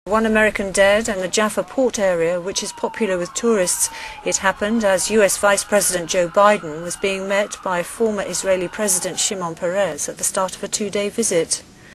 One American dead and the Jaffa port area, which is popular with tourists. It happened as US Vice President Joe Biden was being met by former Israeli President Shimon Peres at the start of a two-day visit.